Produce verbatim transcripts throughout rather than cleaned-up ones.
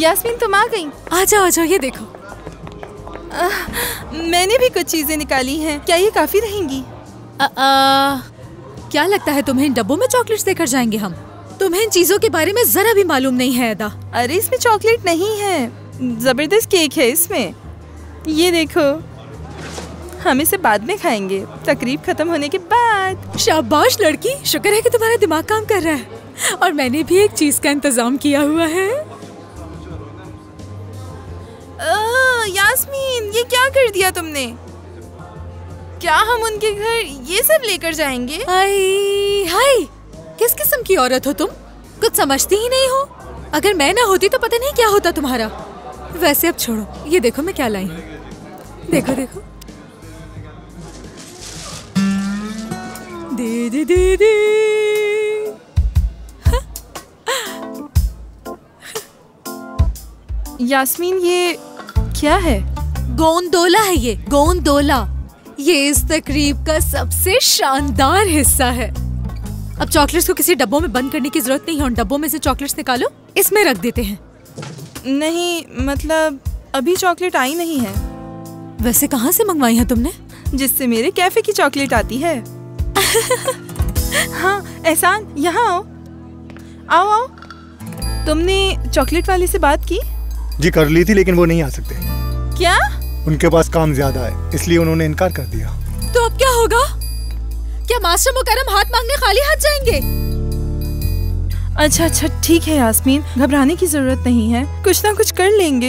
यास्मीन तुम आ गई। आ जाओ आ जाओ, ये देखो। आ, मैंने भी कुछ चीजें निकाली हैं, क्या ये काफी रहेंगी? आ, आ, क्या लगता है तुम्हें इन डब्बों में चॉकलेट्स देकर जाएंगे हम? तुम्हें इन चीजों के बारे में जरा भी मालूम नहीं है अदा। अरे इसमें चॉकलेट नहीं है, जबरदस्त केक है इसमें। ये देखो, हम इसे बाद में खाएंगे, तकरीब खत्म होने के बाद। शाबाश लड़की, शुक्र है कि तुम्हारा दिमाग काम कर रहा है। और मैंने भी एक चीज का इंतजाम किया हुआ है। आ, यास्मीन ये क्या कर दिया तुमने? क्या हम उनके घर ये सब लेकर जाएंगे? हाय हाय, किस किस्म की औरत हो तुम? कुछ समझती ही नहीं हो। अगर मैं ना होती तो पता नहीं क्या होता तुम्हारा। वैसे अब छोड़ो, ये देखो मैं क्या लाई हूँ। देखो देखो, दे दे दे दे। यास्मीन ये क्या है? गोंदोला है ये, गोंदोला। ये इस तकरीब का सबसे शानदार हिस्सा है। अब चॉकलेट्स को किसी डब्बों में बंद करने की जरूरत नहीं है। उन डब्बों में से चॉकलेट्स निकालो, इसमें रख देते हैं। नहीं मतलब अभी चॉकलेट आई नहीं है। वैसे कहाँ से मंगवाई है तुमने? जिससे मेरे कैफे की चॉकलेट आती है। हाँ एहसान, यहाँ आओ आओ आओ। तुमने चॉकलेट वाले से बात की? जी कर ली थी, लेकिन वो नहीं आ सकते। क्या? उनके पास काम ज्यादा है, इसलिए उन्होंने इनकार कर दिया। तो अब क्या होगा? क्या मास्टर मुकर्रम हाथ मांगने खाली हाथ जाएंगे? अच्छा अच्छा ठीक है यास्मीन, घबराने की जरूरत नहीं है, कुछ ना कुछ कर लेंगे।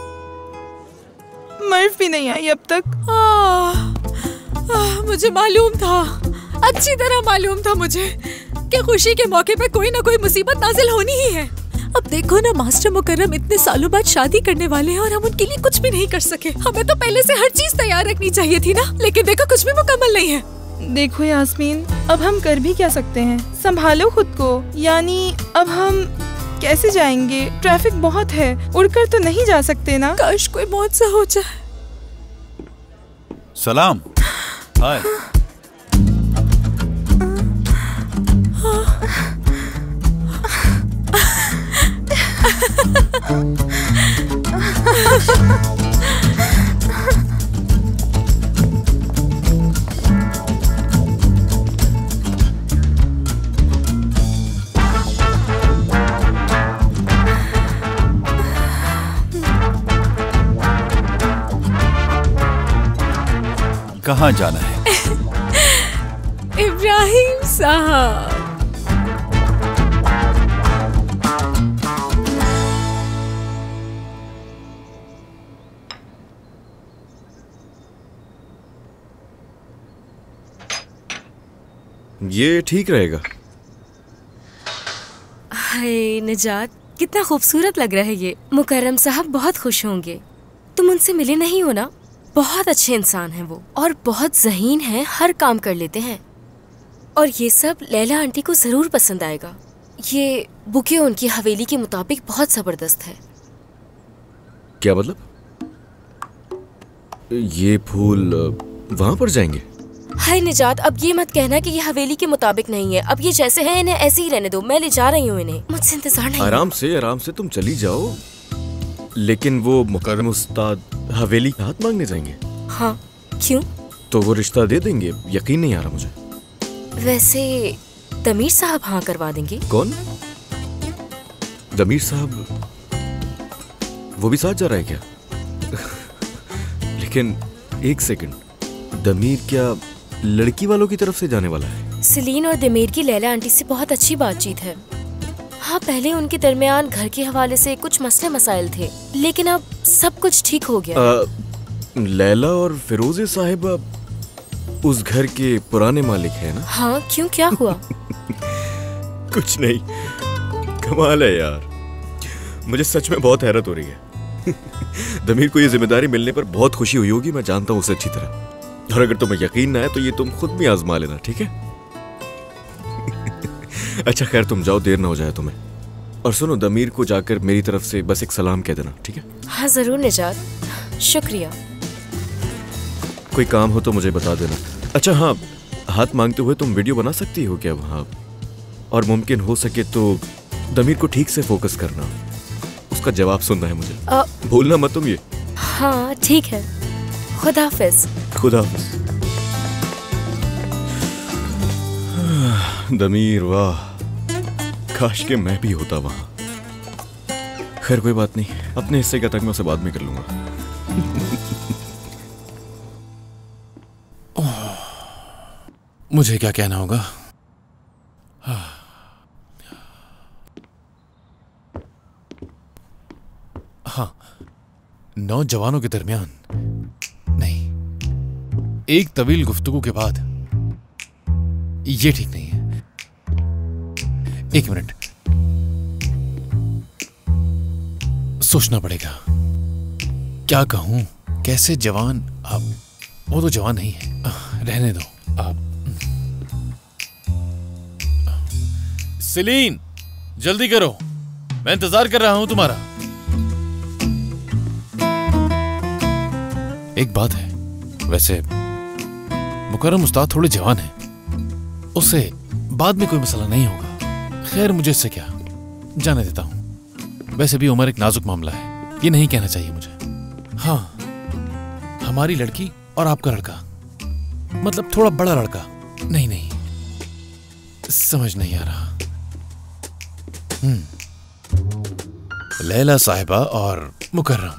मर्फ भी नहीं आई अब तक। आ, आ, मुझे मालूम था, अच्छी तरह मालूम था मुझे कि खुशी के मौके पे कोई ना कोई मुसीबत नाजिल होनी ही है। अब देखो ना, मास्टर मुकर्रम इतने सालों बाद शादी करने वाले हैं और हम उनके लिए कुछ भी नहीं कर सके। हमें तो पहले से हर चीज तैयार रखनी चाहिए थी ना, लेकिन देखो कुछ भी मुकम्मल नहीं है। देखो यास्मीन, अब हम कर भी क्या सकते हैं? संभालो खुद को। यानी अब हम कैसे जाएंगे? ट्रैफिक बहुत है, उड़कर तो नहीं जा सकते ना। काश कोई मौत सा हो जाए। सलाम। हाय। कहाँ जाना है? इब्राहिम साहब, ये ठीक रहेगा। हाय निजात, कितना खूबसूरत लग रहा है ये। मुकर्रम साहब बहुत खुश होंगे। तुम उनसे मिले नहीं हो ना? बहुत अच्छे इंसान हैं वो, और बहुत ज़हीन हैं, हर काम कर लेते हैं। और ये सब लैला आंटी को ज़रूर पसंद आएगा। ये बुके उनकी हवेली के मुताबिक बहुत ज़बरदस्त है। क्या मतलब? ये फूल वहाँ पर जाएंगे? हाय निजात, अब ये मत कहना कि ये हवेली के मुताबिक नहीं है। अब ये जैसे हैं इन्हें ऐसे ही रहने दो। मैं ले जा रही हूँ इन्हें, मुझसे इंतजार नहीं। आराम से आराम से तुम चली जाओ। लेकिन वो मुकर्रम उस्ताद हवेली का हाथ मांगने जाएंगे? हाँ, क्यों? तो वो रिश्ता दे देंगे? यकीन नहीं आ रहा मुझे। वैसे दमीर साहब हाँ करवा देंगे। कौन? दमीर साहब? वो भी साथ जा रहा है क्या? लेकिन एक सेकंड, दमीर क्या लड़की वालों की तरफ से जाने वाला है? सलीन और दमीर की लैला आंटी से बहुत अच्छी बातचीत है। हाँ, पहले उनके दरमियान घर के हवाले से कुछ मसले मसाइल थे, लेकिन अब सब कुछ ठीक हो गया। आ, लैला और फिरोजे साहिबा उस घर के पुराने मालिक हैं ना? हाँ, क्यों, क्या हुआ? कुछ नहीं, कमाल है यार। मुझे सच में बहुत हैरत हो रही है। दमीर को ये जिम्मेदारी मिलने पर बहुत खुशी हुई होगी, मैं जानता हूँ उसे अच्छी तरह। और अगर तुम्हें यकीन ना है तो ये तुम खुद भी आजमा लेना, ठीक है? अच्छा खैर, तुम जाओ, देर ना हो जाए तुम्हें। और सुनो, दमीर को जाकर मेरी तरफ से बस एक सलाम कह देना, ठीक है? हाँ जरूर निजात, शुक्रिया। कोई काम हो तो मुझे बता देना। अच्छा हाँ, हाथ मांगते हुए तुम वीडियो बना सकती हो क्या वहाँ? और मुमकिन हो सके तो दमीर को ठीक से फोकस करना, उसका जवाब सुनना है मुझे। अ, भूलना मत तुम ये। हाँ ठीक है, खुदा हाफिज। खुदा हाफिज। दमीर वाह, काश के मैं भी होता वहां। खैर कोई बात नहीं, अपने हिस्से का तक मैं उसे बाद में कर लूंगा। मुझे क्या कहना होगा? हाँ, नौजवानों के दरमियान नहीं, एक तवील गुफ्तगू के बाद ये ठीक नहीं है। एक मिनट, सोचना पड़ेगा। क्या कहूं, कैसे जवान? आप वो तो जवान नहीं है, रहने दो आप। सेलीन, जल्दी करो, मैं इंतजार कर रहा हूं तुम्हारा। एक बात है, वैसे मुकर्रम उस्ताद थोड़े जवान हैं, उससे बाद में कोई मसला नहीं होगा। खैर मुझे इससे क्या, जाने देता हूं। वैसे भी उम्र एक नाजुक मामला है, ये नहीं कहना चाहिए मुझे। हाँ, हमारी लड़की और आपका लड़का, मतलब थोड़ा बड़ा लड़का। नहीं नहीं, समझ नहीं आ रहा। हम्म लैला साहिबा और मुकर्रम।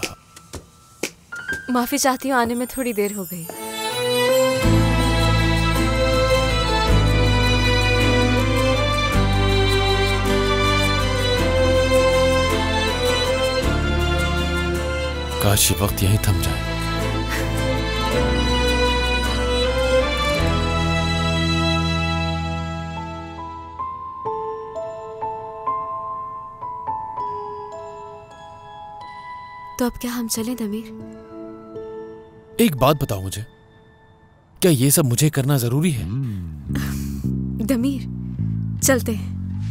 माफी चाहती हूँ, आने में थोड़ी देर हो गई। काश ये वक्त यहीं थम जाए। तो अब क्या हम चलें दमीर? एक बात बताओ मुझे, क्या ये सब मुझे करना जरूरी है? दमीर, चलते हैं।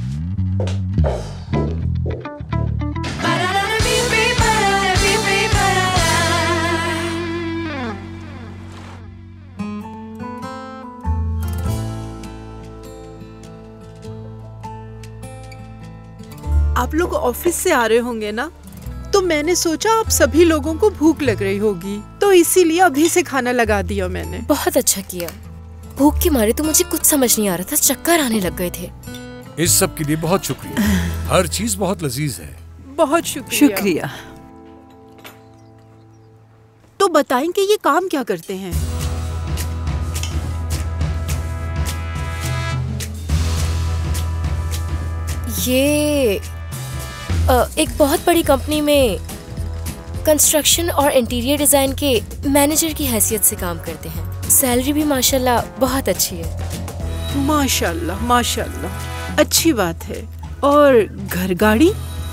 आप लोग ऑफिस से आ रहे होंगे ना, तो मैंने सोचा आप सभी लोगों को भूख लग रही होगी, तो इसीलिए अभी से खाना लगा दिया मैंने। बहुत अच्छा किया। भूख के मारे तो मुझे कुछ समझ नहीं आ रहा था, चक्कर आने लग गए थे। इस सब के लिए बहुत शुक्रिया, हर चीज बहुत लजीज है। बहुत शुक्रिया। शुक्रिया। तो बताएं कि ये काम क्या करते हैं? ये आ, एक बहुत बड़ी कंपनी में कंस्ट्रक्शन और इंटीरियर डिजाइन के मैनेजर की हैसियत से काम करते हैं। सैलरी भी माशाल्लाह बहुत अच्छी है। माशाल्लाह माशाल्लाह, अच्छी बात है। और घर गाड़ी?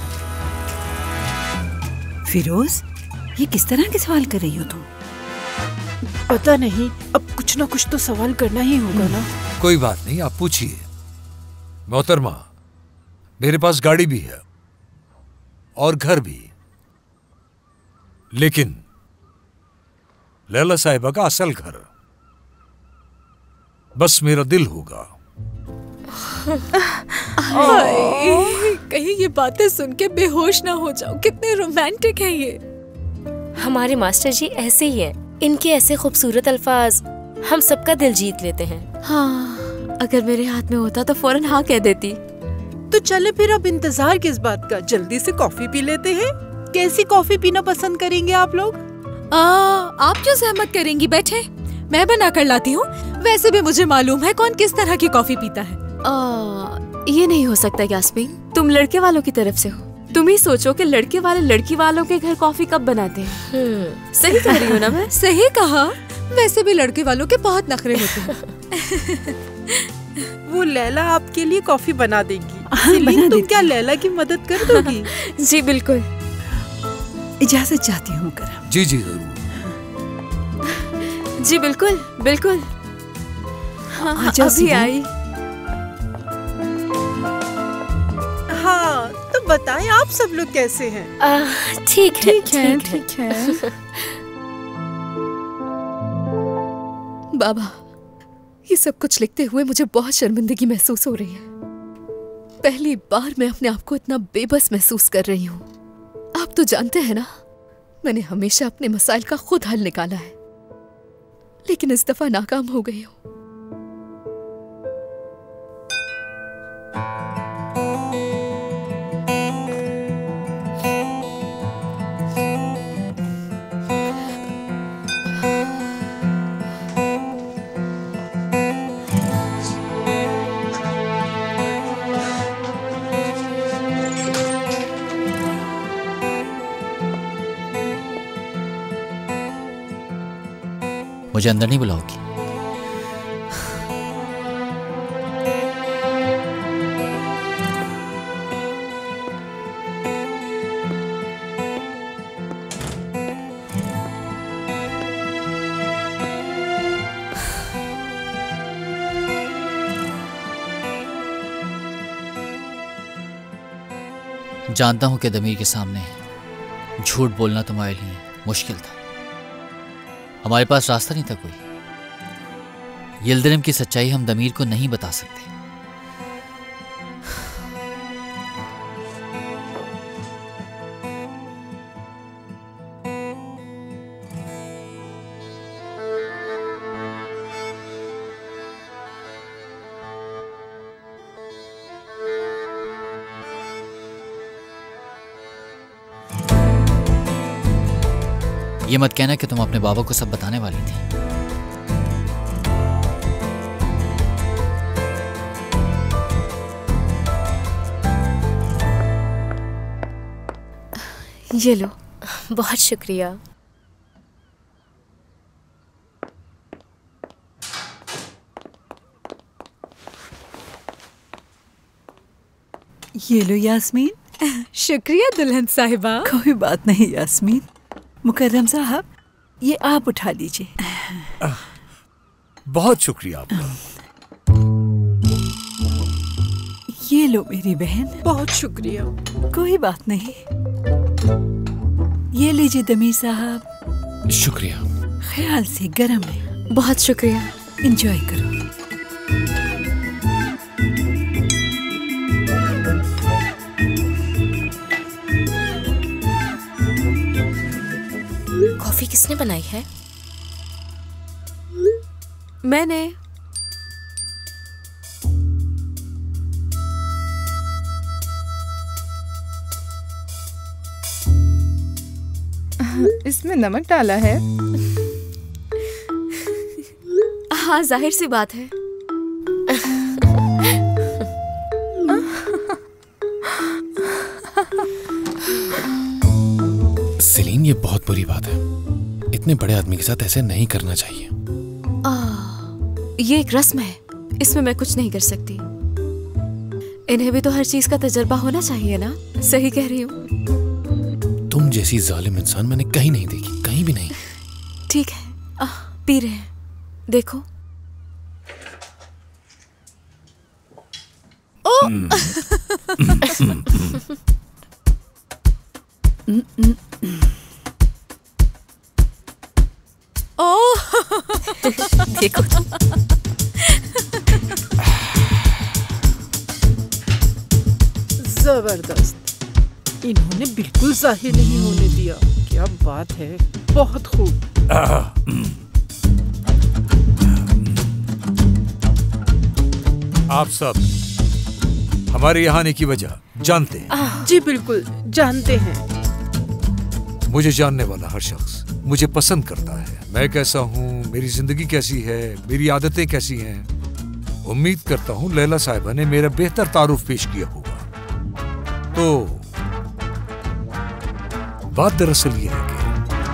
फिरोज, ये किस तरह के सवाल कर रही हो तुम? पता नहीं, अब कुछ ना कुछ तो सवाल करना ही होगा ना। कोई बात नहीं, आप पूछिए। मोहतरमा, मेरे पास गाड़ी भी है और घर भी, लेकिन लैला साहिबा का असल घर बस मेरा दिल होगा। कहीं ये बातें सुन के बेहोश ना हो जाओ। कितने रोमांटिक है ये। हमारे मास्टर जी ऐसे ही हैं। इनके ऐसे खूबसूरत अल्फाज हम सबका दिल जीत लेते हैं। हाँ, अगर मेरे हाथ में होता तो फौरन हाँ कह देती। तो चले फिर, अब इंतजार किस बात का, जल्दी से कॉफी पी लेते हैं। कैसी कॉफी पीना पसंद करेंगे आप लोग? आ, आप क्यों सहमत करेंगी, बैठे, मैं बना कर लाती हूँ। वैसे भी मुझे मालूम है कौन किस तरह की कॉफी पीता है। आ, ये नहीं हो सकता यास्मीन, तुम लड़के वालों की तरफ से हो। तुम ही सोचो कि लड़के वाले लड़की वालों के घर कॉफी कब बनाते हैं। सही कह रही हो ना मैं? सही कहा। वैसे भी लड़के वालों के बहुत नखरे होते हैं। वो लैला आपके लिए कॉफी बना देगी। सेलीन, तुम क्या लैला की मदद कर दोगी? जी बिल्कुल। इजाजत चाहती हूँ करम। जी जी जरूर। जी बिल्कुल बिल्कुल। हाँ, हाँ, अभी आई। हाँ, तो बताएं आप सब लोग कैसे हैं? ठीक है ठीक है ठीक है। बाबा, ये सब कुछ लिखते हुए मुझे बहुत शर्मिंदगी महसूस हो रही है। पहली बार मैं अपने आप को इतना बेबस महसूस कर रही हूँ। आप तो जानते हैं ना, मैंने हमेशा अपने मसाइल का खुद हल निकाला है, लेकिन इस दफा नाकाम हो गई हूं। मुझे अंदर नहीं बुलाओगी? जानता हूं कि दमीर के सामने झूठ बोलना तुम्हारे लिए मुश्किल था। हमारे पास रास्ता नहीं था कोई। यिल्दिरिम की सच्चाई हम दमीर को नहीं बता सकते। ये मत कहना कि तुम अपने बाबा को सब बताने वाली थी। ये लो। बहुत शुक्रिया। ये लो यास्मीन। शुक्रिया दुल्हन साहिबा। कोई बात नहीं यास्मीन। मुकर्रम साहब, ये आप उठा लीजिए। बहुत शुक्रिया आपका। ये लो मेरी बहन। बहुत शुक्रिया। कोई बात नहीं। ये लीजिए दमीर साहब। शुक्रिया। ख्याल से गरम है। बहुत शुक्रिया। एंजॉय करो। कॉफी किसने बनाई है? मैंने। इसमें नमक डाला है? हाँ, जाहिर सी बात है। सेलिन, ये बहुत बुरी बात है। इतने बड़े आदमी के साथ ऐसे नहीं करना चाहिए। आ, ये एक रस्म है, इसमें मैं कुछ नहीं कर सकती। इन्हें भी तो हर चीज का तजुर्बा होना चाहिए ना। सही कह रही हूँ। तुम जैसी जालिम इंसान मैंने कहीं नहीं देखी, कहीं भी नहीं। ठीक है, आ, पी रहे हैं, देखो। ओ! ओ! देखो जबरदस्त। इन्होंने बिल्कुल जाहिर नहीं होने दिया। क्या बात है, बहुत खूब। आप सब हमारे यहाँ आने की वजह जानते हैं? जी बिल्कुल जानते हैं। मुझे जानने वाला हर शख्स मुझे पसंद करता है। मैं कैसा हूँ, मेरी जिंदगी कैसी है, मेरी आदतें कैसी हैं। उम्मीद करता हूँ लैला साहिबा ने मेरा बेहतर तारुफ पेश किया होगा। तो बात दरअसल ये है कि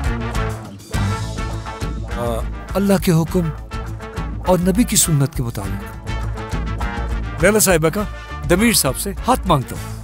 आ, अल्लाह के हुक्म और नबी की सुन्नत के मुताबिक लैला साहिबा का दमीर साहब से हाथ मांगता हूँ।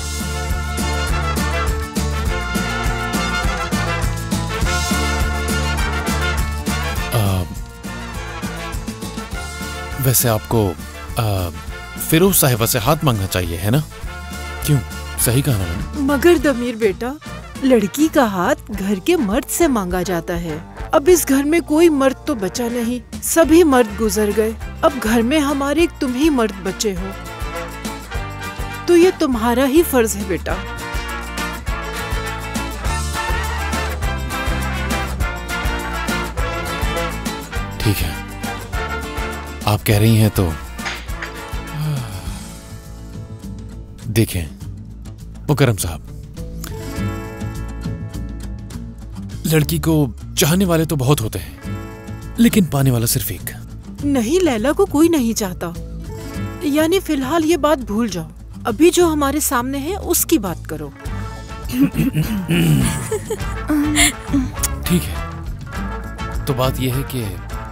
वैसे आपको आ, फिरोज साहिबा से हाथ मांगना चाहिए, है ना? क्यों, सही कहा ना मैंने? मगर दमीर बेटा, लड़की का हाथ घर के मर्द से मांगा जाता है। अब इस घर में कोई मर्द तो बचा नहीं, सभी मर्द गुजर गए। अब घर में हमारे तुम ही मर्द बचे हो, तो ये तुम्हारा ही फर्ज है बेटा। ठीक है, आप कह रही हैं तो देखें मुकर्रम साहब, लड़की को चाहने वाले तो बहुत होते हैं, लेकिन पाने वाला सिर्फ एक। नहीं, लैला को कोई नहीं चाहता। यानी फिलहाल ये बात भूल जाओ, अभी जो हमारे सामने है उसकी बात करो। ठीक है, तो बात यह है कि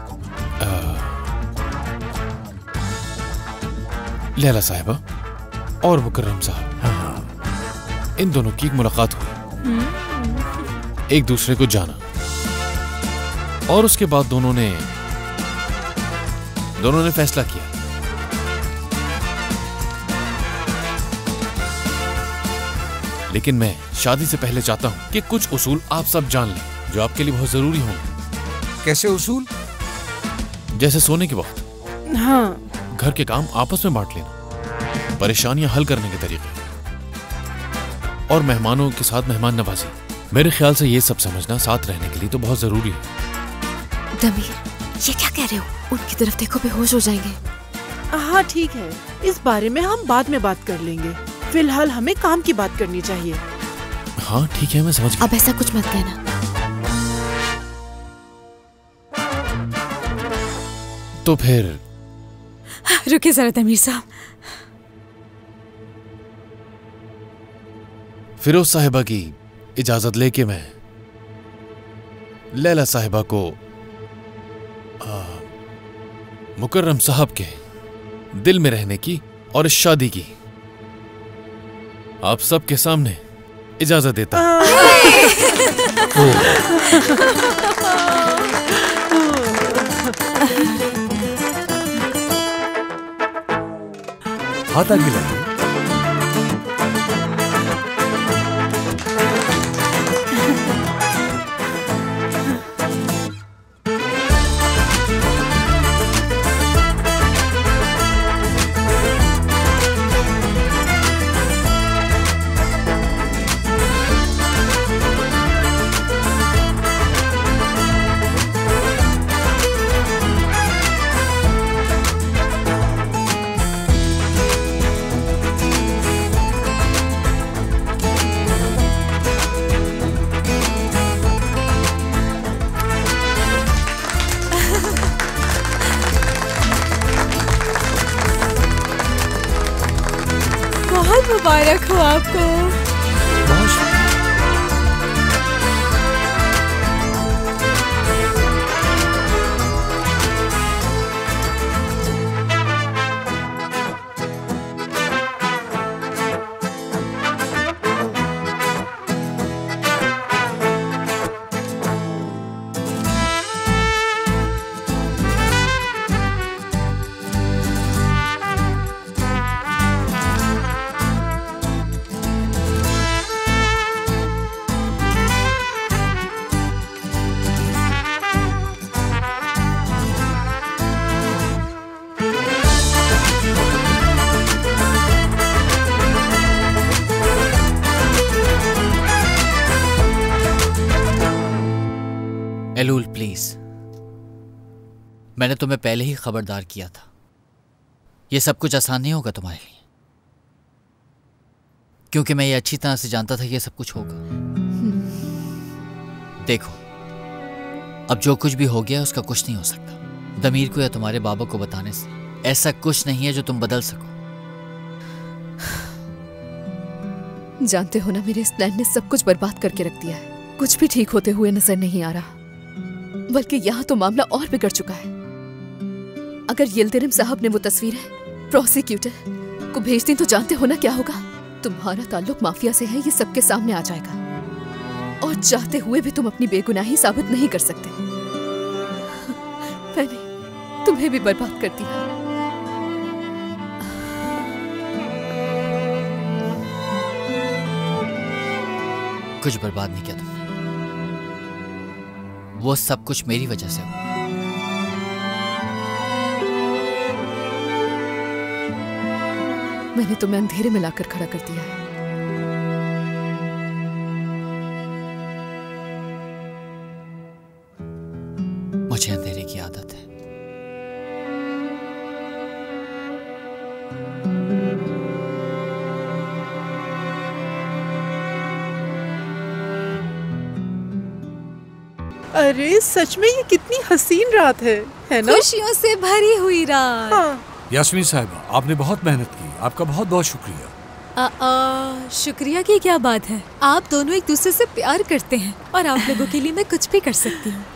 लैला साहिबा और मुकर्रम साहब, इन दोनों की एक मुलाकात हुई, एक दूसरे को जाना, और उसके बाद दोनों ने दोनों ने फैसला किया लेकिन मैं शादी से पहले चाहता हूं कि कुछ उसूल आप सब जान लें जो आपके लिए बहुत जरूरी होंगे। कैसे उसूल? जैसे सोने के वक्त हाँ, घर के काम आपस में बांट लेना, परेशानियां हल करने के तरीके, और मेहमानों के साथ मेहमान नवाजी। मेरे ख्याल से ये सब समझना साथ रहने के लिए तो बहुत जरूरी है। दमीर, ये क्या कह रहे हो? उनकी तरफ देखो, बेहोश हो जाएंगे। हाँ ठीक है, इस बारे में हम बाद में बात कर लेंगे। फिलहाल हमें काम की बात करनी चाहिए। हाँ ठीक है, मैं समझ गया। अब ऐसा कुछ मत कहना। तो फिर रुकिए जरा दमीर साहब। फिरोज साहिबा की इजाजत लेके मैं लैला साहिबा को आ, मुकर्रम साहब के दिल में रहने की और इस शादी की आप सबके सामने इजाजत देता हाथ आगे लगे। मुबारक हो आपको। एलूल प्लीज, मैंने तुम्हें पहले ही खबरदार किया था, ये सब कुछ आसान नहीं होगा तुम्हारे लिए, क्योंकि मैं ये अच्छी तरह से जानता था ये सब कुछ होगा। देखो, अब जो कुछ भी हो गया उसका कुछ नहीं हो सकता। दमीर को या तुम्हारे बाबा को बताने से ऐसा कुछ नहीं है जो तुम बदल सको। जानते हो ना, मेरे इस प्लान ने सब कुछ बर्बाद करके रख दिया है। कुछ भी ठीक होते हुए नजर नहीं आ रहा, बल्कि यहाँ तो मामला और बिगड़ चुका है। अगर यिल्दिरिम साहब ने वो तस्वीरें प्रोसिक्यूटर को भेज दी तो जानते हो ना क्या होगा? तुम्हारा ताल्लुक माफिया से है, ये सबके सामने आ जाएगा, और चाहते हुए भी तुम अपनी बेगुनाही साबित नहीं कर सकते। मैंने तुम्हें भी बर्बाद कर दिया। कुछ बर्बाद नहीं किया तुमने, वो सब कुछ मेरी वजह से हुआ। मैंने तुम्हें अंधेरे में लाकर खड़ा कर दिया है। मुझे अंधेरे की आदत है। अरे सच में ये कितनी हसीन रात है, है ना? खुशियों से भरी हुई रात। हाँ। यास्मीन साहिबा, आपने बहुत मेहनत की, आपका बहुत बहुत शुक्रिया। आ, आ, शुक्रिया की क्या बात है, आप दोनों एक दूसरे से प्यार करते हैं और आप लोगों के लिए मैं कुछ भी कर सकती हूँ।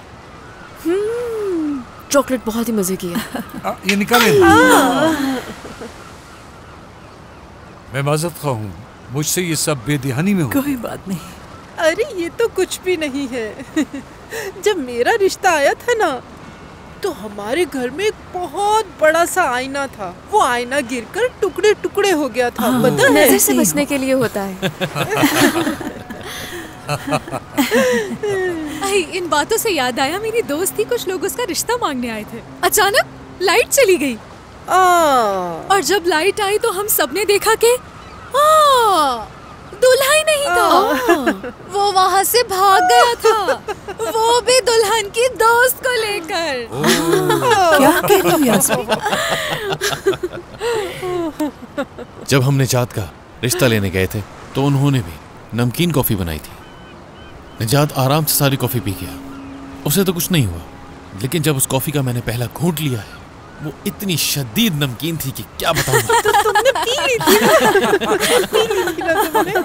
चॉकलेट बहुत ही मजे की है। आ, ये निकाले। मैं माजरत खा हूँ, मुझसे ये सब बेदहानी में हो। कोई बात नहीं। अरे ये तो कुछ भी नहीं है। जब मेरा रिश्ता आया था ना, तो हमारे घर में एक बहुत बड़ा सा आईना था। वो आईना गिरकर टुकड़े टुकड़े हो गया था। पता है? नजर से बचने के लिए होता है। आई, इन बातों से याद आया, मेरी दोस्त थी, कुछ लोग उसका रिश्ता मांगने आए थे। अचानक लाइट चली गई आ, और जब लाइट आई तो हम सबने देखा कि दूल्हा ही नहीं था। वो वहाँ से भाग गया था, वो भी दुल्हन की दोस्त को लेकर। क्या कह रही हो यास्मीन? जब हम निजात का रिश्ता लेने गए थे तो उन्होंने भी नमकीन कॉफी बनाई थी। निजात आराम से सारी कॉफी पी गया, उसे तो कुछ नहीं हुआ, लेकिन जब उस कॉफी का मैंने पहला घूंट लिया है, वो इतनी शदीद नमकीन थी कि क्या बताऊं। तो तुमने पी ली थी ना? पी ली थी ना तुमने?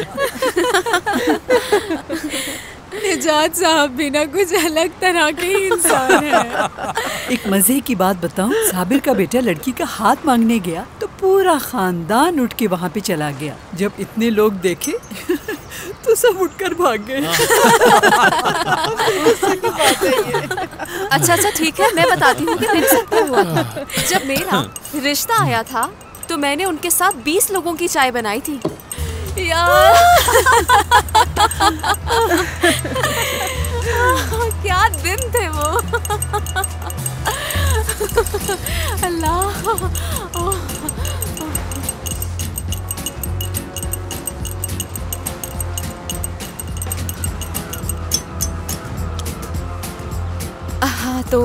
निजात साहब भी ना कुछ अलग तरह के इंसान है। एक मजे की बात बताऊं, साबिर का बेटा लड़की का हाथ मांगने गया तो पूरा खानदान उठ के वहाँ पे चला गया। जब इतने लोग देखे तो सब उठकर भाग गए। अच्छा अच्छा ठीक है, मैं बताती हूँ कि मेरे साथ क्या हुआ था। जब मेरा रिश्ता आया था तो मैंने उनके साथ बीस लोगों की चाय बनाई थी। यार क्या दिन थे वो। अल्लाह। हाँ तो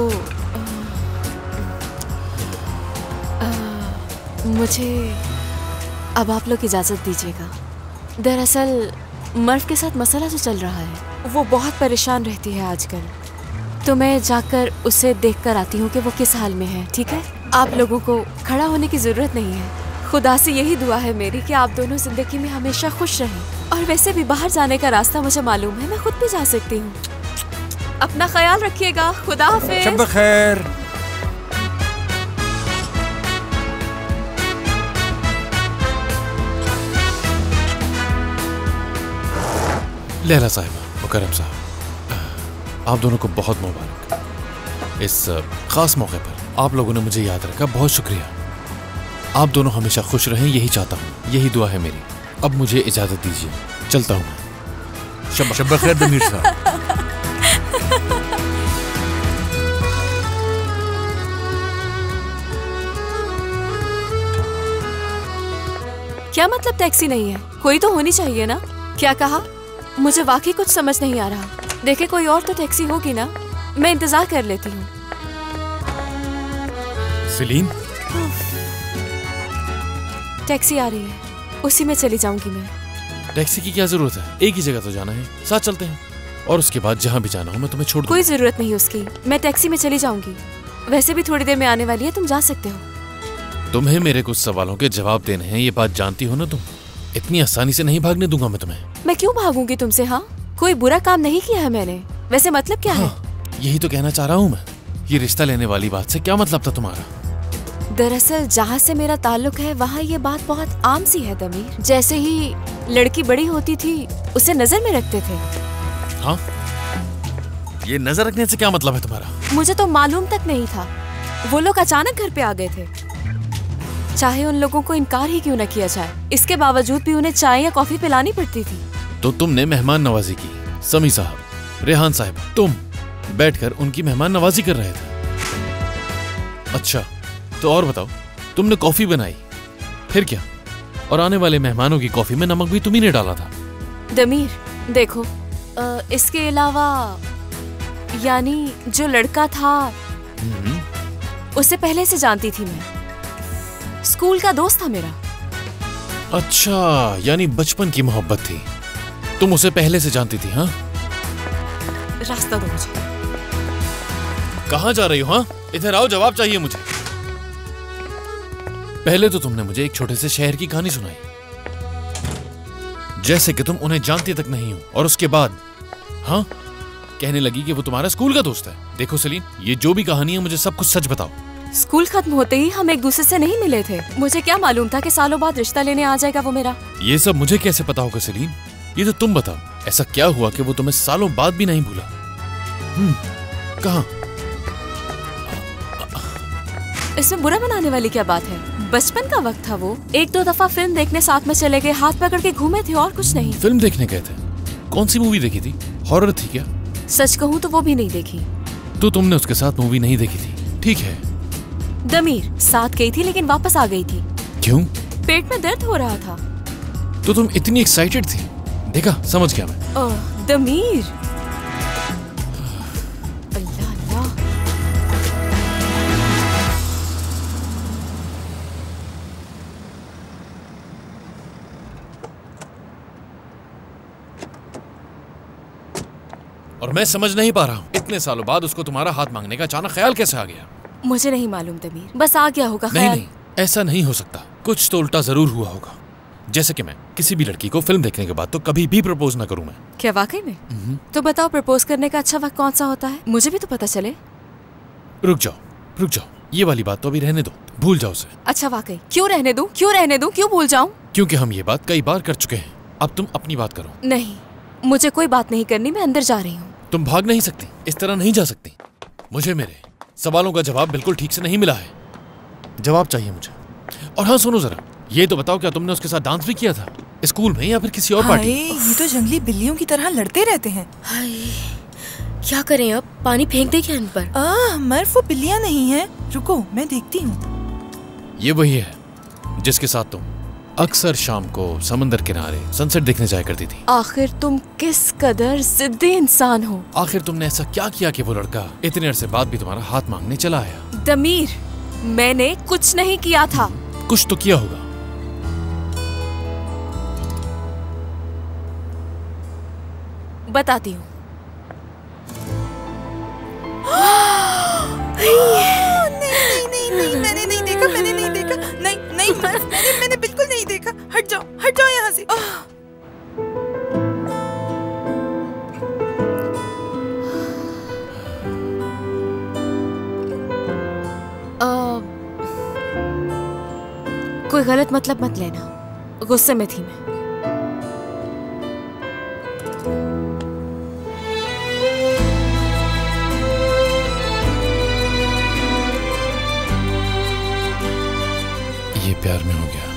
आ, आ, मुझे अब आप लोग इजाज़त दीजिएगा। दरअसल मर्फ के साथ मसला जो चल रहा है, वो बहुत परेशान रहती है आजकल, तो मैं जाकर उसे देख कर आती हूँ कि वो किस हाल में है। ठीक है, आप लोगों को खड़ा होने की ज़रूरत नहीं है। खुदा से यही दुआ है मेरी कि आप दोनों ज़िंदगी में हमेशा खुश रहें। और वैसे भी बाहर जाने का रास्ता मुझे मालूम है, मैं खुद भी जा सकती हूँ। अपना ख्याल रखिएगा। खुदा हाफिज़। शब खैर। लैला साहिबा, मुकर्रम साहब, आप दोनों को बहुत मुबारक। इस खास मौके पर आप लोगों ने मुझे याद रखा, बहुत शुक्रिया। आप दोनों हमेशा खुश रहें, यही चाहता हूँ, यही दुआ है मेरी। अब मुझे इजाजत दीजिए, चलता हूँ मैं। शब शब खैर दमीर साहब। क्या मतलब टैक्सी नहीं है? कोई तो होनी चाहिए ना। क्या कहा? मुझे वाकई कुछ समझ नहीं आ रहा। देखे कोई और तो टैक्सी होगी ना, मैं इंतजार कर लेती हूँ। सलीम, टैक्सी आ रही है, उसी में चली जाऊंगी मैं। टैक्सी की क्या जरूरत है? एक ही जगह तो जाना है, साथ चलते हैं, और उसके बाद जहाँ भी जाना हो मैं तुम्हें छोड़ दूंगा। कोई जरूरत नहीं उसकी, मैं टैक्सी में चली जाऊंगी। वैसे भी थोड़ी देर में आने वाली है, तुम जा सकते हो। तुम्हें मेरे कुछ सवालों के जवाब देने हैं, ये बात जानती हो ना तुम। इतनी आसानी से नहीं भागने दूंगा मैं तुम्हें। मैं क्यों भागूंगी तुमसे? हाँ, कोई बुरा काम नहीं किया है मैंने। वैसे मतलब क्या हाँ, है? यही तो कहना चाह रहा हूँ मैं। ये रिश्ता लेने वाली बात से क्या मतलब था तुम्हारा? दरअसल जहाँ से मेरा ताल्लुक है वहाँ ये बात बहुत आम सी है दमीर। जैसे ही लड़की बड़ी होती थी उसे नजर में रखते थे। हाँ, ये नजर रखने से क्या मतलब है तुम्हारा? मुझे तो मालूम तक नहीं था। वो लोग अचानक घर पे आ गए थे, चाहे उन लोगों को इनकार ही क्यों न किया जाए, इसके बावजूद भी उन्हें चाय या कॉफी पिलानी पड़ती थी। तो तुमने मेहमान नवाजी की। समी साहब, रेहान साहब, तुम बैठकर उनकी मेहमान नवाजी कर रहे थे। अच्छा, तो और बताओ, तुमने कॉफी बनाई, फिर क्या? और आने वाले मेहमानों की कॉफी में नमक भी तुम्ही ने डाला था। दमीर देखो, आ, इसके अलावा यानी जो लड़का था उसे पहले से जानती थी मैं, स्कूल का दोस्त था मेरा। अच्छा, यानी बचपन की मोहब्बत थी, तुम उसे पहले से जानती थी? हाँ, रास्ता दो मुझे। कहाँ जा रही हो? हाँ, इधर आओ, जवाब चाहिए मुझे। पहले तो तुमने मुझे एक छोटे से शहर की कहानी सुनाई, जैसे कि तुम उन्हें जानती तक नहीं हो, और उसके बाद हाँ कहने लगी कि वो तुम्हारा स्कूल का दोस्त है। देखो सलीन, ये जो भी कहानी है, मुझे सब कुछ सच बताओ। स्कूल खत्म होते ही हम एक दूसरे से नहीं मिले थे। मुझे क्या मालूम था कि सालों बाद रिश्ता लेने आ जाएगा वो मेरा। ये सब मुझे कैसे पता होगा सलीन? ये तो तुम बताओ, ऐसा क्या हुआ कि वो तुम्हें सालों बाद भी नहीं भूला? हम्म, कहाँ? इसमें बुरा बनाने वाली क्या बात है? बचपन का वक्त था वो। एक दो दफा फिल्म देखने साथ में चले गए, हाथ पकड़ के घूमे थे और कुछ नहीं। फिल्म देखने गए थे? कौन सी मूवी देखी थी? हॉरर थी क्या? सच कहूँ तो वो भी नहीं देखी। तो तुमने उसके साथ मूवी नहीं देखी थी, ठीक है। दमीर, साथ गई थी लेकिन वापस आ गई थी। क्यों? पेट में दर्द हो रहा था। तो तुम इतनी एक्साइटेड थी? देखा, समझ गया मैं। ओह, दमीर। अल्लाह अल्लाह। और मैं समझ नहीं पा रहा हूँ, इतने सालों बाद उसको तुम्हारा हाथ मांगने का अचानक ख्याल कैसे आ गया? मुझे नहीं मालूम दमीर, बस आ गया होगा नहीं ख्याल। नहीं, ऐसा नहीं हो सकता। कुछ तो उल्टा जरूर हुआ होगा। जैसे कि मैं किसी भी लड़की को फिल्म देखने के बाद तो कभी भी प्रपोज ना करूं मैं। क्या वाकई में? तो बताओ, प्रपोज करने का अच्छा वक्त कौन सा होता है? मुझे भी तो पता चले। रुक जाओ, रुक जाओ, ये वाली बात तो अभी रहने दो, भूल जाओ उसे। अच्छा वाकई? क्यों रहने दूं? क्यों रहने दूं? क्यों भूल जाऊं? क्योंकि हम ये बात कई बार कर चुके हैं। अब तुम अपनी बात करो। नहीं, मुझे कोई बात नहीं करनी, मैं अंदर जा रही हूँ। तुम भाग नहीं सकती, इस तरह नहीं जा सकती। मुझे मेरे सवालों का जवाब बिल्कुल ठीक से नहीं मिला है। जवाब चाहिए मुझे। और हाँ सुनो जरा, ये तो बताओ, क्या तुमने उसके साथ डांस भी किया था स्कूल में या फिर किसी और पार्टी? ये तो जंगली बिल्लियों की तरह लड़ते रहते हैं। हाय, क्या करें अब? पानी फेंक दे क्या इन पर? आह, मर्फ वो बिल्लियां नहीं है। रुको, मैं देखती हूँ। ये वही है जिसके साथ तुम अक्सर शाम को समंदर किनारे सनसेट देखने जाया करती थी। आखिर तुम किस कदर जिद्दी इंसान हो। आखिर तुमने ऐसा क्या किया कि वो लड़का इतने अरसे बाद भी तुम्हारा हाथ मांगने चला आया? दमीर, मैंने कुछ नहीं किया था। कुछ तो किया होगा। बताती हूँ। नहीं नहीं नहीं, मैंने नहीं देखा, मैंने नहीं देखा। नहीं नहीं, मैंने मैंने बिल्कुल नहीं देखा। हट जाओ, हट जाओ यहाँ से। आ, कोई गलत मतलब मत लेना, गुस्से में थी मैं। ये प्यार में हो गया,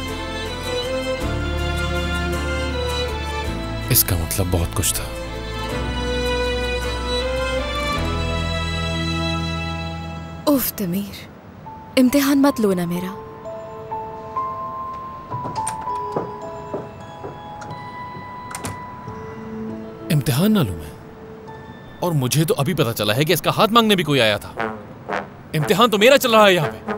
इसका मतलब बहुत कुछ था। उफ दमीर, इम्तिहान मत लो ना मेरा। इम्तिहान ना लूं मैं? और मुझे तो अभी पता चला है कि इसका हाथ मांगने भी कोई आया था। इम्तिहान तो मेरा चल रहा है यहाँ पे।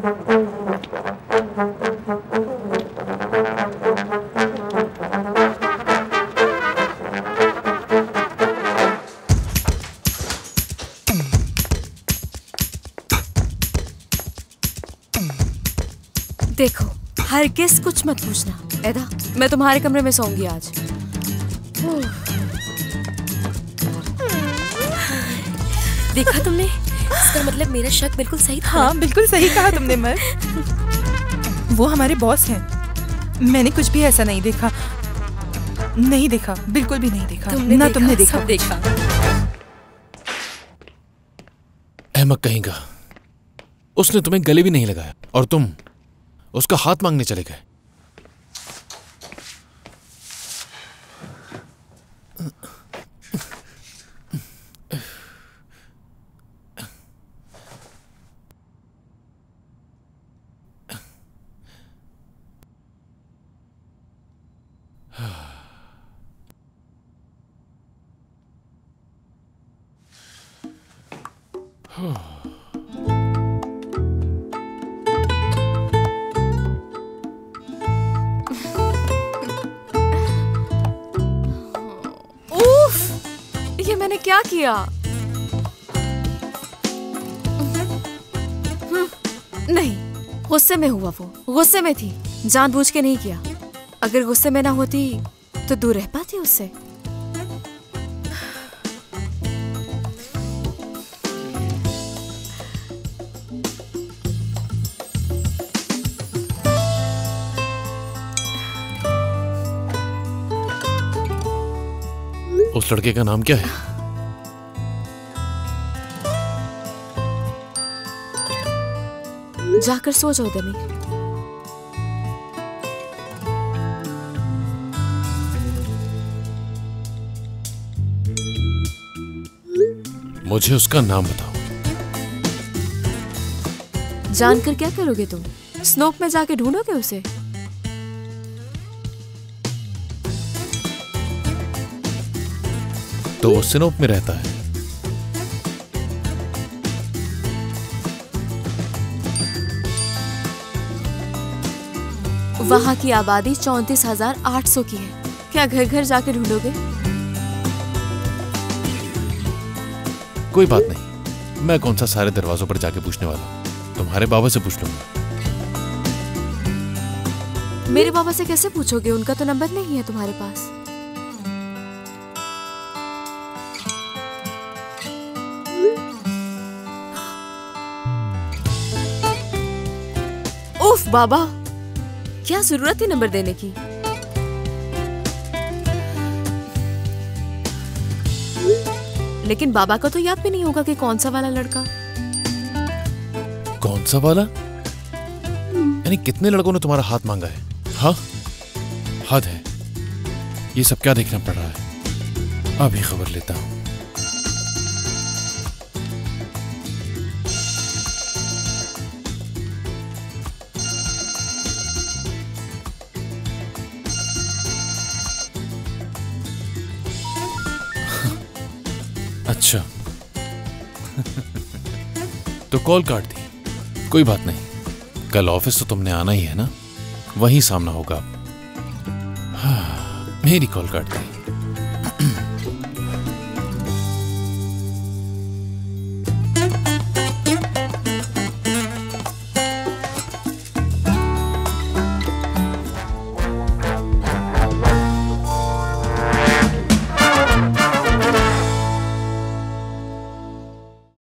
देखो, हरगिज़ कुछ मत पूछना। एदा, मैं तुम्हारे कमरे में सोऊंगी आज। देखा तुमने? इसका मतलब मेरा शक बिल्कुल सही था। हाँ, बिल्कुल सही कहा तुमने मर्फ। वो हमारे बॉस हैं। मैंने कुछ भी ऐसा नहीं देखा, नहीं देखा, बिल्कुल भी नहीं देखा। तुमने ना देखा, तुमने देखा। सब देखा। अहमक कहेगा, उसने तुम्हें गले भी नहीं लगाया और तुम उसका हाथ मांगने चले गए। क्या किया? नहीं, गुस्से में हुआ वो, गुस्से में थी, जानबूझ के नहीं किया। अगर गुस्से में ना होती तो दूर रह पाती उससे। उस लड़के का नाम क्या है? जाकर सो जाओ दमीर। मुझे उसका नाम बताओ। जानकर क्या करोगे तुम? स्नोक में जाके ढूंढोगे उसे? तो वो सिनोप में रहता है। वहां की आबादी चौंतीस हजार आठ सौ की है। क्या घर घर जाके ढूंढोगे? कोई बात नहीं, मैं कौन सा सारे दरवाजों पर जाके पूछने वाला हूं। तुम्हारे बाबा से पूछ लूंगा। मेरे बाबा से कैसे पूछोगे? उनका तो नंबर नहीं है तुम्हारे पास। उफ बाबा, क्या जरूरत थी नंबर देने की? लेकिन बाबा को तो याद भी नहीं होगा कि कौन सा वाला लड़का। कौन सा वाला? यानी कितने लड़कों ने तुम्हारा हाथ मांगा है? हाँ, हद है। ये सब क्या देखना पड़ रहा है? अभी खबर लेता हूं। अच्छा तो कॉल काट दी। कोई बात नहीं, कल ऑफिस तो तुमने आना ही है ना, वहीं सामना होगा। हाँ, मेरी कॉल काट दी।